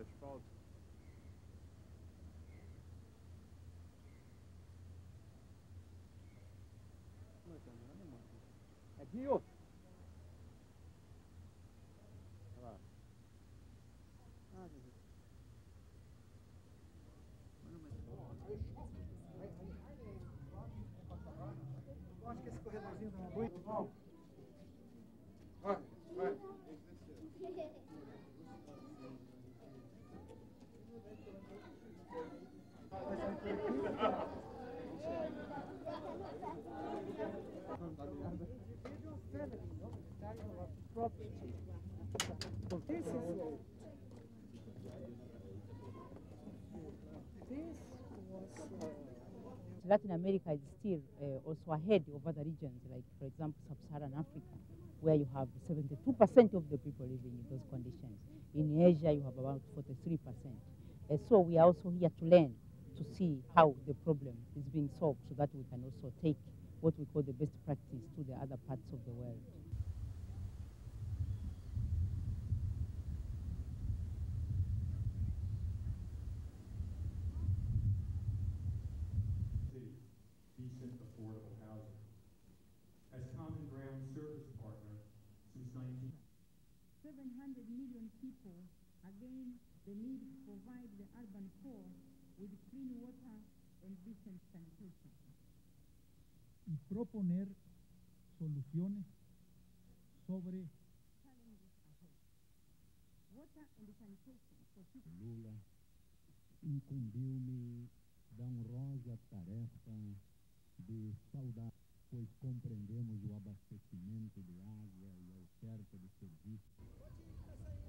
asfalto. Aqui, ó. Olha lá. Eu acho que esse corredorzinho tá muito bom. Vai. Latin America is still also ahead of other regions, like, for example, Sub-Saharan Africa, where you have 72% of the people living in those conditions. In Asia, you have about 43%. So we are also here to learn, to see how the problem is being solved so that we can also take what we call the best practice to the other parts of the world. Decent, affordable housing. As Common Ground service partner since 700 million people, again, the need to provide the urban poor with clean water and decent sanitation. Y proponer soluciones sobre Challenges ahead. Water and sanitation for people. Lula incumbiu-me da honrosa tarefa de saudar, pois compreendemos o abastecimento de água e a oferta de serviços.